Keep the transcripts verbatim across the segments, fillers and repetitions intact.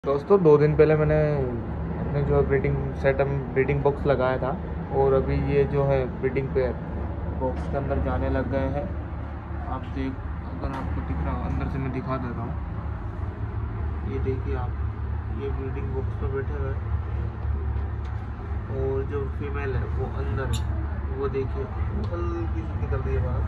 दोस्तों दो दिन पहले मैंने अपने जो है ब्रीडिंग सेटअप ब्रीडिंग बॉक्स लगाया था और अभी ये जो है ब्रीडिंग पेयर बॉक्स के अंदर जाने लग गए हैं। आप देख, अगर आपको दिख रहा हो अंदर से मैं दिखा देता हूँ। ये देखिए आप, ये ब्रीडिंग बॉक्स पर बैठे हुए हैं और जो फीमेल है वो अंदर है। वो देखिए हल्की सी निकल रही है बाहर,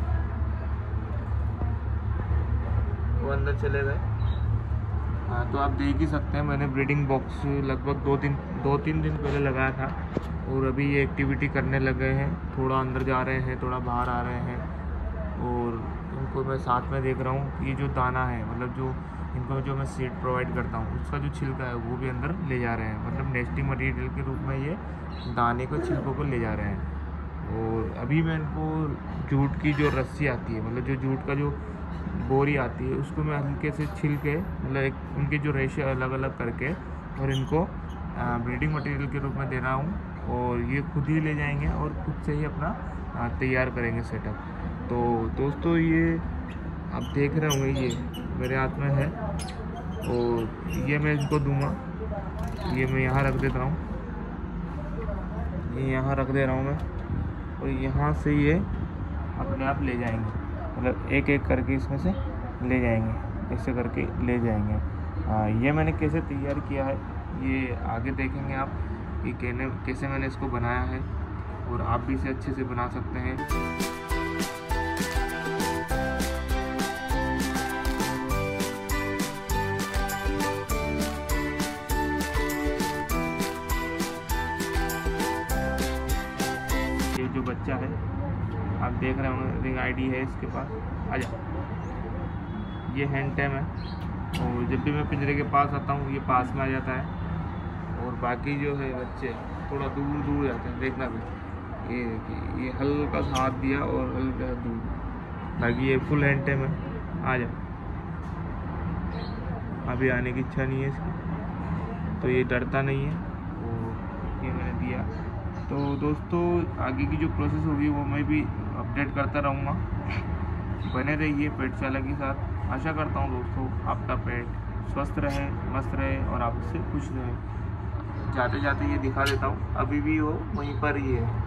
वो अंदर चले गए। हाँ, तो आप देख ही सकते हैं मैंने ब्रीडिंग बॉक्स लगभग दो दिन दो तीन दिन पहले लगाया था और अभी ये एक्टिविटी करने लग गए हैं। थोड़ा अंदर जा रहे हैं, थोड़ा बाहर आ रहे हैं और इनको मैं साथ में देख रहा हूँ। ये जो दाना है, मतलब जो इनको जो मैं सीड प्रोवाइड करता हूँ उसका जो छिलका है वो भी अंदर ले जा रहे हैं। मतलब नेस्टिंग मटेरियल के रूप में ये दाने को छिलकों को ले जा रहे हैं। और अभी मैं इनको जूट की जो रस्सी आती है, मतलब जो जूट का जो बोरी आती है, उसको मैं हल्के से छिल के, मतलब एक उनके जो रेशे अलग अलग करके और इनको ब्रीडिंग मटेरियल के रूप में दे रहा हूँ और ये खुद ही ले जाएंगे और खुद से ही अपना तैयार करेंगे सेटअप। तो दोस्तों ये आप देख रहे होंगे, ये मेरे हाथ में है और ये मैं इनको दूंगा। ये मैं यहाँ रख देता हूँ, ये यहाँ रख दे रहा हूँ मैं और यहाँ से ये अपने आप ले जाएंगे, मतलब एक एक करके इसमें से ले जाएंगे, ऐसे करके ले जाएंगे। आ, ये मैंने कैसे तैयार किया है ये आगे देखेंगे आप, कि कैसे कैसे मैंने इसको बनाया है और आप भी इसे अच्छे से बना सकते हैं। ये जो बच्चा है आप देख रहे होंगे, रिंग आईडी है इसके पास, आजा। ये हैंड टैम है और जब भी मैं पिंजरे के पास आता हूँ ये पास में आ जाता है और बाकी जो है बच्चे थोड़ा दूर दूर जाते हैं। देखना भी, ये देखिए, ये हल्का सा हाथ दिया और हल्का दूर, बाकी ये फुल हैंड टैम है। आजा, अभी आने की इच्छा नहीं है इसकी, तो ये डरता नहीं है और ये मैंने दिया। तो दोस्तों आगे की जो प्रोसेस होगी वो मैं भी अपडेट करता रहूँगा। बने रहिए पेटशाला के साथ। आशा करता हूँ दोस्तों आपका पेट स्वस्थ रहे, मस्त रहे और आपसे खुश रहे। जाते जाते ये दिखा देता हूँ, अभी भी वो वहीं पर ही है।